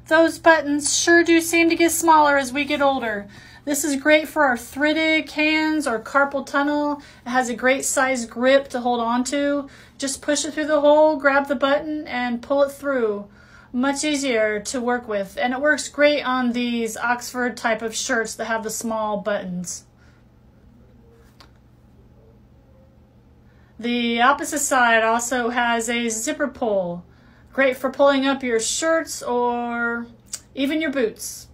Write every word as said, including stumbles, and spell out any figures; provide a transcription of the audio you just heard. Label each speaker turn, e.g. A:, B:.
A: Those buttons sure do seem to get smaller as we get older. This is great for arthritic hands or carpal tunnel. It has a great size grip to hold on to. Just push it through the hole, grab the button, and pull it through. Much easier to work with, and it works great on these Oxford type of shirts that have the small buttons. The opposite side also has a zipper pull. Great for pulling up your shirts or even your boots.